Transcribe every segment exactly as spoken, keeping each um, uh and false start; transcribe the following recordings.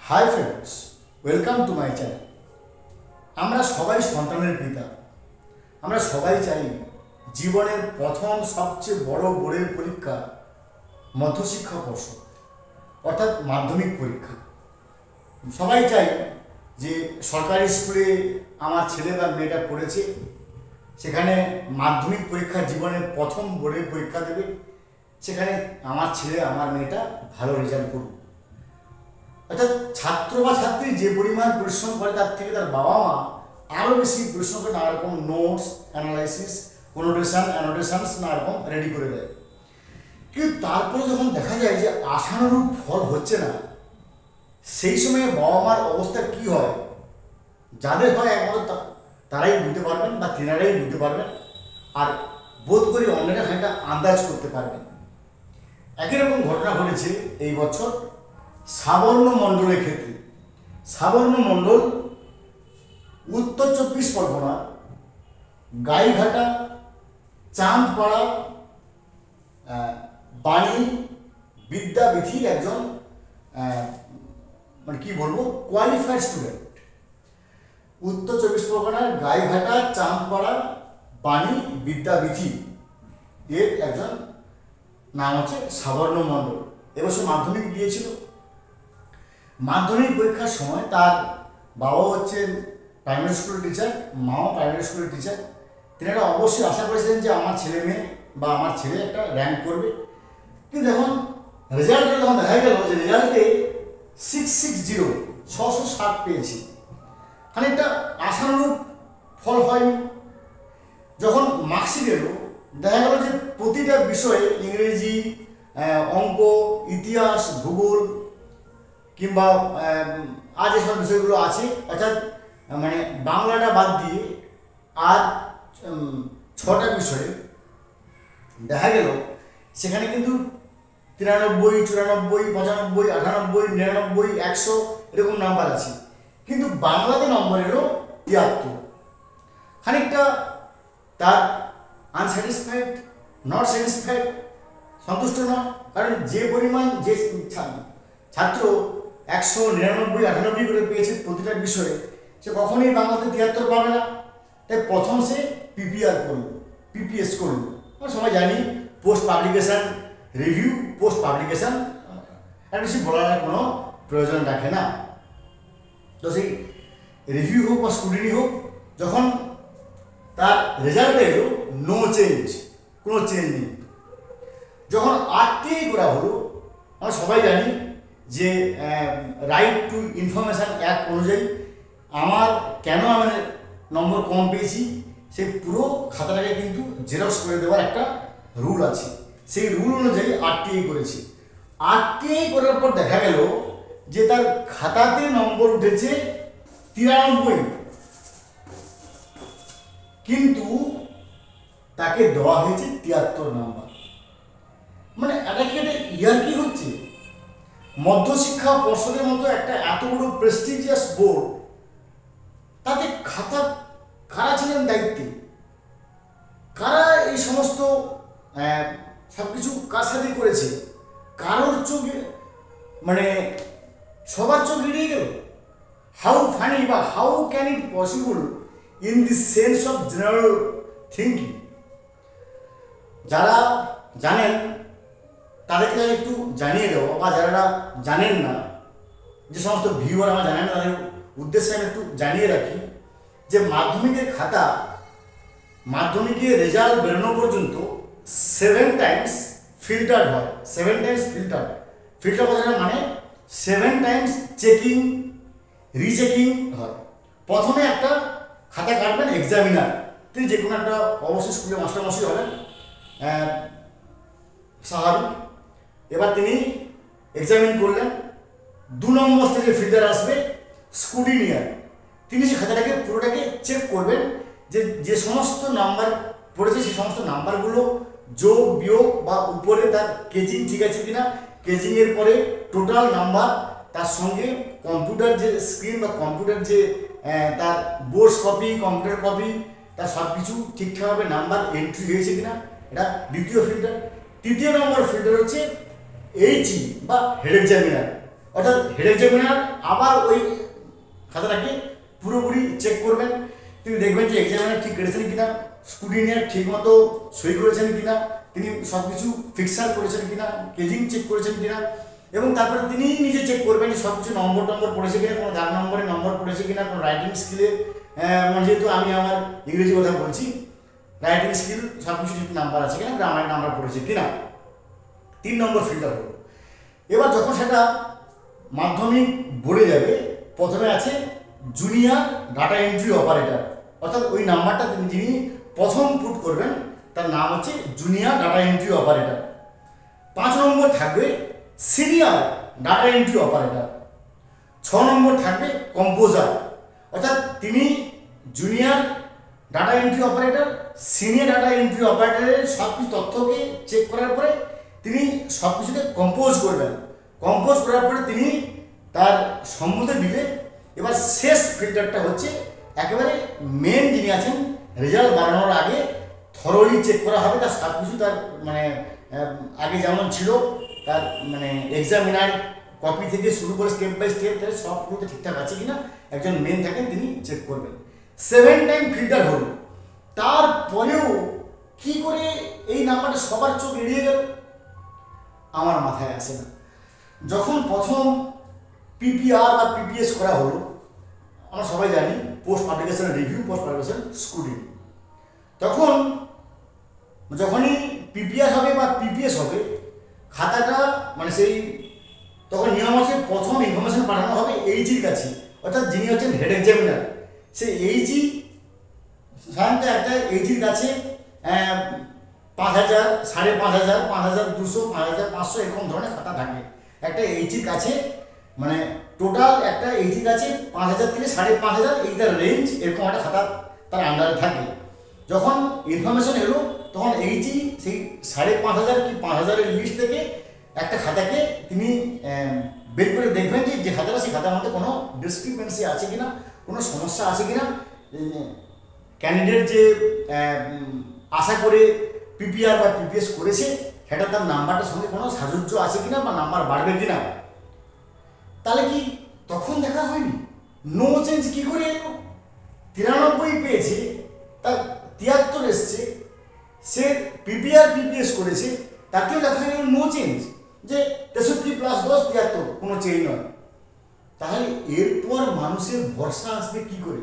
High friends, welcome to my channel. আমরা সবাই সন্তানের পিতা। আমরা সবাই চাই জীবনের প্রথম সবচেয়ে বড় বোর্ডের পরীক্ষা মধ্যশিক্ষা পর্ষদ অর্থাৎ মাধ্যমিক পরীক্ষা। সবাই চাই যে সরকারি স্কুলে আমার ছেলে বা মেয়েটা পড়েছে, সেখানে মাধ্যমিক পরীক্ষা জীবনের প্রথম বোর্ডের পরীক্ষা দেবে, সেখানে আমার ছেলে আমার মেয়েটা ভালো রেজাল্ট করবে। অর্থাৎ ছাত্র বা ছাত্রী যে পরিমাণ পরিশ্রম করে তার থেকে তার বাবা মা আরও বেশি পরিশ্রম করে নানা রকম নোটস, অ্যানালাইসিস, কোনোটেশন, অ্যানোটেশনস নানা রকম রেডি করে দেয়। কিন্তু তারপরে যখন দেখা যায় যে আশানুরূপ ফল হচ্ছে না, সেই সময়ে বাবা মার অবস্থা কী হয়, যাদের হয় একমাত্র তারাই বুঝতে পারবেন বা তেনারাই বুঝতে পারবেন, আর বোধ করি অন্যরা খানিকটা আন্দাজ করতে পারবেন। একই রকম ঘটনা ঘটেছে এই বছর সাবর্ণ মণ্ডলের ক্ষেত্রে। সাবর্ণ মণ্ডল উত্তর চব্বিশ পরগনা গাইঘাটা চাঁদপাড়া বাণী বিদ্যাবিধির একজন মানে কি বলবো কোয়ালিফাইড স্টুডেন্ট। উত্তর চব্বিশ পরগনার গাইঘাটা চাঁদপাড়া বাণী বিদ্যাবিধি এর একজন নাম হচ্ছে সাবর্ণ মণ্ডল। এবছর মাধ্যমিক দিয়েছিল। মাধ্যমিক পরীক্ষার সময় তার বাবা হচ্ছেন প্রাইমারি স্কুলের টিচার, মাও প্রাইমারি স্কুলের টিচার। তিনারা অবশ্যই আশা করেছিলেন যে আমার ছেলে মেয়ে বা আমার ছেলে একটা র্যাঙ্ক করবে। কিন্তু এখন রেজাল্টে যখন দেখা গেল যে রেজাল্টে সিক্স সিক্স জিরো ছশো ষাট পেয়েছি, খানিকটা আশানুরূপ ফল হয়নি। যখন মার্কশিট এলো দেখা গেল যে প্রতিটা বিষয়ে ইংরেজি, অঙ্ক, ইতিহাস, ভূগোল কিংবা আর যেসব বিষয়গুলো আছে, অর্থাৎ মানে বাংলাটা বাদ দিয়ে আর ছটা বিষয়ে দেখা গেল সেখানে কিন্তু তিরানব্বই, চুরানব্বই, পঁচানব্বই, আটানব্বই, নিরানব্বই, একশো এরকম নাম্বার আছে। কিন্তু বাংলাতে নম্বর এলো তিয়াত্তর। খানিকটা তার আনস্যাটিসফাইড, নট স্যাটিসফাইড, সন্তুষ্ট নয়। কারণ যে পরিমাণ যে ছাত্র একশো নিরানব্বই, আটানব্বই করে পেয়েছে প্রতিটা বিষয়ে, সে কখনোই বাংলাতে তিয়াত্তর পাবে না। তাই প্রথম সে পিপিআর করল, পিপিএস করল। আমরা সবাই জানি post publication review, post publication আর বেশি বলার কোনো প্রয়োজন রাখে না। তো সেই রিভিউ হোক বা স্কুটিনি হোক, যখন তার রেজাল্ট এলো নো চেঞ্জ, কোনো চেঞ্জ নেই। যখন আরটিআই করা হলো, আমরা সবাই জানি যে রাইট টু ইনফরমেশান অ্যাক্ট অনুযায়ী আমার কেন আমি নম্বর কম পেয়েছি সেই পুরো খাতাটাকে কিন্তু জেরক্স করে দেওয়ার একটা রুল আছে। সেই রুল অনুযায়ী আরটিআই করেছি। আরটিআই করার পর দেখা গেল যে তার খাতাতে নম্বর উঠেছে তিরানব্বই, কিন্তু তাকে দেওয়া হয়েছে তিয়াত্তর নাম্বার। মানে এটা কি একটা ইয়ার কি হচ্ছে? মধ্যশিক্ষা পর্ষদের মতো একটা এত বড় প্রেস্টিজিয়াস বোর্ড, তাতে খাতা কারা ছিলেন দায়িত্বে? কারা এই সমস্ত সব কিছু কার সাথে করেছে? কারোর চোখে মানে সবার চোখ এড়িয়ে গেল। হাউ ফানি বা how can it possible in the sense of general thinking? যারা জানেন তাদেরকে একটু জানিয়ে দেবো, বা যারা জানেন না, যে সমস্ত ভিউয়ার আমার জানেন না, তাদের উদ্দেশ্যে আমি একটু জানিয়ে রাখি যে মাধ্যমিকের খাতা, মাধ্যমিকের রেজাল্ট বেরোনো পর্যন্ত সেভেন টাইমস ফিল্টার হয়। সেভেন টাইমস ফিল্টার ফিল্টার কথাটা মানে সেভেন টাইমস চেকিং, রিচেকিং হয়। প্রথমে একটা খাতা কাটবেন এক্সামিনার, তিনি যে কোনো একটা অবশ্যই স্কুলে মাস্টারমশাই হবেন, স্বাভাবিক। এবার তিনি এক্সামিন করলেন। দু নম্বর স্টেজে ফিল্টার আসবে স্কুটিনিয়ার, তিনি সে খাতাটাকে পুরোটাকে চেক করবেন যে যে সমস্ত নাম্বার পড়েছে সেই সমস্ত নাম্বারগুলো যোগ বিয়োগ বা উপরে তার কেজিং ঠিক আছে কিনা, কেজিংয়ের পরে টোটাল নাম্বার, তার সঙ্গে কম্পিউটার যে স্ক্রিন বা কম্পিউটার যে তার বোর্ডস কপি, কম্পিউটার কপি, তার সব কিছু ঠিকঠাকভাবে নাম্বার এন্ট্রি হয়েছে কিনা, এটা দ্বিতীয় ফিল্টার। তৃতীয় নম্বর ফিল্টার হচ্ছে এইচই বা হেড এক্সামিনার, অর্থাৎ হেড এক্সামিনার আবার ওই খাতাটাকে পুরোপুরি চেক করবেন। তিনি দেখবেন যে এক্সামিনার ঠিক করেছেন কিনা, স্কুটিনিয়ার ঠিক মতো সই করেছেন কিনা, তিনি সব কিছু ফিক্সার করেছেন কিনা, কেজিং চেক করেছেন কিনা, এবং তারপরে তিনি নিজে চেক করবেন সব কিছু নম্বর টম্বর পড়েছে কিনা, কোনো দাগ নম্বরে নম্বর পড়েছে কিনা, কোনো রাইটিং স্কিলে, মানে যেহেতু আমি আমার ইংরেজি কথা বলছি, রাইটিং স্কিল সব কিছু ঠিক নাম্বার আছে কিনা, গ্রামারের নাম্বার পড়েছে কিনা। তিন নম্বর ফিল্টার হলো। এবার যখন সেটা মাধ্যমিক বোর্ডে যাবে, প্রথমে আছে জুনিয়র ডাটা এন্ট্রি অপারেটর, অর্থাৎ ওই নাম্বারটা যিনি প্রথম পুট করবেন তার নাম হচ্ছে জুনিয়র ডাটা এন্ট্রি অপারেটর। পাঁচ নম্বর থাকবে সিনিয়র ডাটা এন্ট্রি অপারেটর। ছ নম্বর থাকবে কম্পোজার, অর্থাৎ তিনি junior data entry operator, senior data entry অপারেটরের সব কিছু তথ্যকে চেক করার পরে তিনি সব কিছুকে কম্পোজ করবেন। কম্পোজ করার পরে তিনি তার সম্মতি দিলে এবার শেষ ফিল্টারটা হচ্ছে একেবারে মেন যিনি আছেন, রেজাল্ট বাড়ানোর আগে থরলি চেক করা হবে তার সব কিছু, তার মানে আগে যেমন ছিল তার মানে এক্সামিনার কপি থেকে শুরু করে স্টেপ বাই স্টেপ তার সবগুলোতে ঠিকঠাক আছে কিনা একজন মেন থাকেন তিনি চেক করবেন। সেভেন টাইম ফিল্টার হল, তারপরেও কি করে এই নাম্বারটা সবার চোখ এড়িয়ে গেল আমার মাথায় আসে না। যখন প্রথম পিপিআর বা পিপিএস করা হলো, আমরা সবাই জানি post publication review, post publication scrutiny, তখন যখনই পিপিআর হবে বা পিপিএস হবে খাতাটা মানে সেই তখন নিয়ম আছে প্রথম ইনফরমেশন পাঠানো হবে এইচির কাছে, অর্থাৎ যিনি হচ্ছেন হেড এক্সামিনার। সেই এইচি সাধারণত একটা এইচির কাছে পাঁচ হাজার সাড়ে পাঁচ হাজার পাঁচ হাজার দুশো পাঁচ হাজার পাঁচশো এরকম ধরনের খাতা থাকে একটা এইচির কাছে, মানে টোটাল একটা এইচির কাছে পাঁচ হাজার থেকে সাড়ে পাঁচ হাজার এইটা রেঞ্জ এরকম একটা খাতা তার আন্ডারে থাকে। যখন ইনফরমেশন এলো তখন এইচি সেই সাড়ে পাঁচ হাজার কি পাঁচ হাজারের লিস্ট থেকে একটা খাতাকে তিনি বের করে দেখবেন যে যে খাতাটা সেই খাতার মধ্যে কোনো ডিসক্রিপেন্সি আছে কিনা, কোনো সমস্যা আছে কিনা, ক্যান্ডিডেট যে আশা করে পিপিআর বা পিপিএস করেছে সেটা তার নাম্বারটার সঙ্গে কোনো সাযুজ্য আছে কিনা বা নাম্বার বাড়বে কিনা। তাহলে কি তখন দেখা হয়নি? নো চেঞ্জ কি করে এলো? তিরানব্বই পেয়েছে, তার তিয়াত্তর এসছে, সে পিপিআর পিপিএস করেছে, তাকেও দেখা গেল নো চেঞ্জ, যে তেষট্টি প্লাস দশ তিয়াত্তর, কোনো চেঞ্জ নয়। তাহলে এরপর মানুষের ভরসা আসবে কি করে?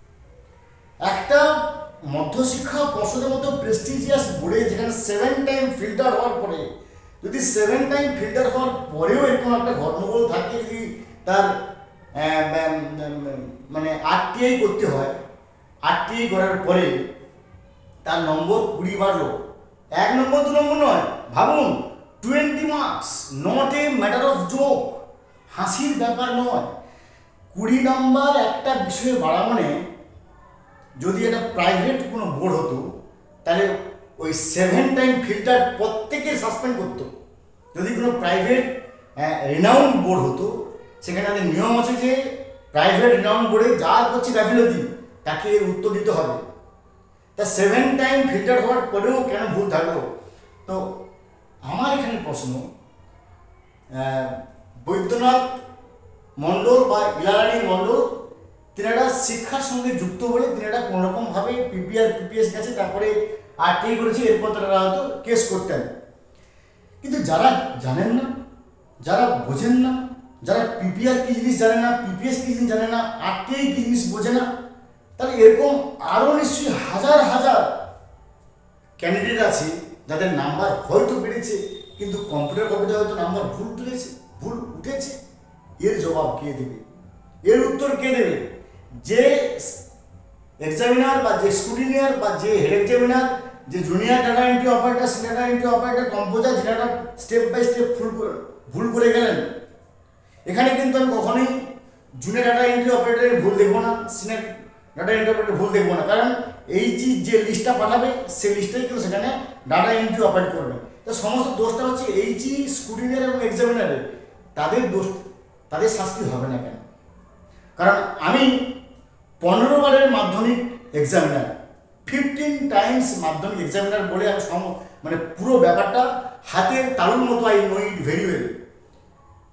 একটা মধ্যশিক্ষা পর্ষদের মতো প্রেস্টিজিয়াস বোর্ডে যেখানে সেভেন টাইম ফিল্টার হওয়ার পরে, যদি সেভেন টাইম ফিল্টার হওয়ার পরেও এরকম একটা ঘটনাবল থাকে, যদি তার মানে আরটিআই করতে হয়, আরটিআই করার পরে তার নম্বর কুড়ি বাড়লো, এক নম্বর দু নম্বর নয়, ভাবুন twenty marks, not a matter of joke, হাসির ব্যাপার নয়। কুড়ি নম্বর একটা বিষয়ে বাড়া মানে যদি এটা প্রাইভেট কোনো বোর্ড হতো তাহলে ওই সেভেন টাইম ফিল্টার প্রত্যেকে সাসপেন্ড করতো। যদি কোনো প্রাইভেট রিনাউন্ড বোর্ড হতো সেখানে আমাদের নিয়ম আছে যে প্রাইভেট রিনাউন্ড বোর্ডে যা করছে গাফিলতি তাকে উত্তর দিতে হবে। তা সেভেন টাইম ফিল্টার হওয়ার পরেও কেন ভুল থাকলো? তো আমার এখানে প্রশ্ন, বৈদ্যনাথ মণ্ডল বা ইলারানী মণ্ডল তিনারা শিক্ষার সঙ্গে যুক্ত বলে তিনারা কোনোরকমভাবে পিপিআর পিপিএস গেছে, তারপরে আরটিআই করেছে, এরপর তারা হয়তো কেস করতেন। কিন্তু যারা জানেন না, যারা বোঝেন না, যারা পিপিআর কী জিনিস জানে না, পিপিএস কী জিনিস জানে না, আরটিআই কী জিনিস বোঝে না, তাহলে এরকম আরও নিশ্চয়ই হাজার হাজার ক্যান্ডিডেট আছে যাদের নাম্বার হয়তো বেড়েছে কিন্তু কম্পিউটার কপিতে হয়তো নাম্বার ভুল তুলেছে, ভুল উঠেছে। এর জবাব কে দেবে? এর উত্তর কে দেবে? যে এক্সামিনার বা যে স্কুটিনিয়ার বা যে হেড এক্সামিনার, যে junior data entry operator, senior data entry operator, composer, যেটা স্টেপ বাই স্টেপ ভুল ভুল করে গেলেন। এখানে কিন্তু আমি কখনোই জুনিয়র ডাটা এন্ট্রি অপারেটরের ভুল দেখবো না, সিনিয়র ডাটা এন্ট্রি অপারেটর ভুল দেখবো না, কারণ এই যে লিস্টটা পাঠাবে সেই লিস্টেই কিন্তু সেখানে ডাটা এন্ট্রি অপারেট করবে। তো সমস্ত দোষটা হচ্ছে এইচই, স্কুটিনিয়ার এবং এক্সামিনারের। তাদের দোষ, তাদের শাস্তি হবে না কেন? কারণ আমি পনেরো বারের Madhyamik examiner, fifteen times Madhyamik examiner বলে আমি সম মানে পুরো ব্যাপারটা হাতের তালুর মতো I know it very well.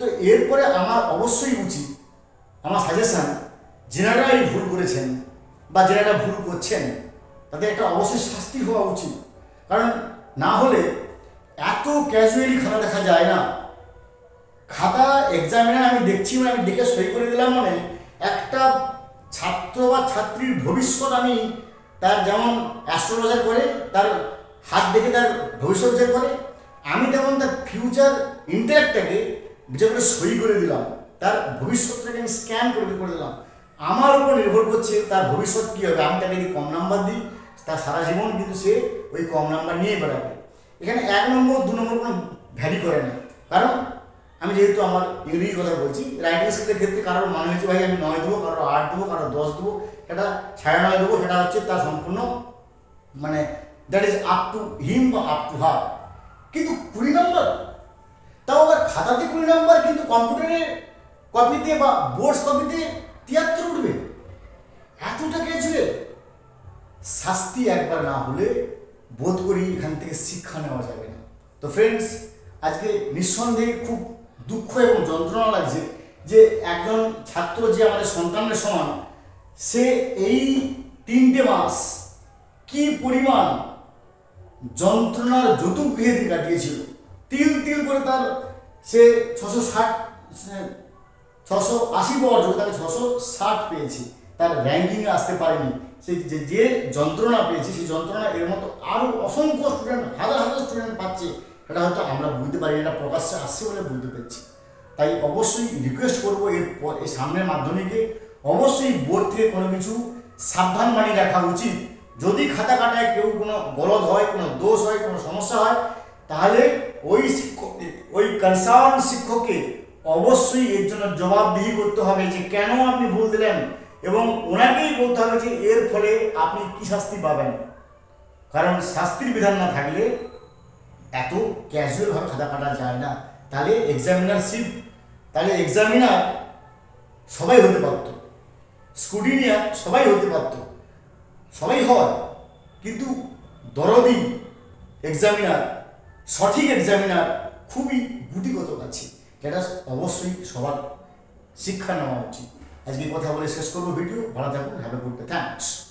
তো এরপরে আমার অবশ্যই উচিত, আমার সাজেশান, যেনারা এই ভুল করেছেন বা যেনারা ভুল করছেন তাদের একটা অবশ্যই শাস্তি হওয়া উচিত। কারণ না হলে এত ক্যাজুয়ালি খাতা দেখা যায় না। খাতা এক্সামিনার আমি দেখছি মানে আমি দেখে সই করে দিলাম মানে একটা ছাত্র বা ছাত্রীর ভবিষ্যৎ আমি তার যেমন অ্যাস্ট্রোলজার করে তার হাত দেখে তার ভবিষ্যৎ যে করে, আমি তেমন তার ফিউচার ইন্টারেক্টটাকে বিচার করে সই করে দিলাম, তার ভবিষ্যৎটাকে আমি স্ক্যান করে করে দিলাম। আমার উপর নির্ভর করছে তার ভবিষ্যৎ কী হবে। আমি তাকে যদি কম নাম্বার দিই তার সারা জীবন কিন্তু সে ওই কম নাম্বার নিয়ে বেড়াবে। এখানে এক নম্বর দু নম্বর কোনো ভ্যারি করে না। কারণ আমি যেহেতু আমার ইংরেজি কথা বলছি, রাইটিং স্কিলের ক্ষেত্রে কারোর মনে হচ্ছে ভাই আমি নয় দেবো, কারোর আট দেবো, কারোর দশ দেবো, সেটা সাড়ে নয় দেবো, সেটা হচ্ছে তার সম্পূর্ণ মানে that is up to him বা আপ টু হার। কিন্তু কুড়ি নম্বর, তাও আবার খাতাতে কুড়ি নম্বর, কিন্তু কম্পিউটারে কপিতে বা বোর্ডস কপিতে তিয়াত্তর উঠবে, এতটা ক্যাজুয়াল। শাস্তি একবার না হলে বোধ করি এখান থেকে শিক্ষা নেওয়া যাবে না। তো ফ্রেন্ডস, আজকে নিঃসন্দেহে খুব দুঃখ এবং যন্ত্রণা লাগছে যে একজন ছাত্র যে আমাদের সন্তানের সমান, সে এই তিনটে মাস কি পরিমাণ যন্ত্রণার যতুগৃহে দিন কাটিয়েছিল। তিল তিল করে তার সে ছশো ষাট ছশো আশি পাওয়ার যোগ্য, তাকে ছশো ষাট পেয়েছি, তার র্যাঙ্কিংয়ে আসতে পারেনি। সে যে যে যন্ত্রণা পেয়েছে সেই যন্ত্রণা এর মতো আরও অসংখ্য স্টুডেন্ট, হাজার হাজার স্টুডেন্ট পাচ্ছে, সেটা হয়তো আমরা বুঝতে পারি, এটা প্রকাশ্যে আসছে বলে বুঝতে পেরেছি। তাই অবশ্যই রিকোয়েস্ট করবো এর এই সামনের মাধ্যমিকে অবশ্যই বোর্ড থেকে কোনো কিছু সাবধান বাণী রাখা উচিত। যদি খাতা কাটায় কেউ কোনো গলদ হয়, কোনো দোষ হয়, কোনো সমস্যা হয়, তাহলে ওই শিক্ষক ওই কনসার্ন শিক্ষককে অবশ্যই এর জন্য জবাবদিহি করতে হবে যে কেন আপনি ভুল দিলেন, এবং ওনাকেই বলতে হবে যে এর ফলে আপনি কী শাস্তি পাবেন। কারণ শাস্তির বিধান না থাকলে এত ক্যাজুয়ালভাবে খাতা কাটা যায় না। তাহলে এক্সামিনারশিপ, তাহলে এক্সামিনার সবাই হতে পারত, স্কুটিনিয়ার সবাই হতে পারত, সবাই হয়, কিন্তু দরদি এক্সামিনার, সঠিক এক্সামিনার খুবই গুটিগত আছে, যেটা অবশ্যই সবার শিক্ষা নেওয়া উচিত। আজকে কথা বলে শেষ করবো ভিডিও। ভালো থাকুন, have a good day, thanks.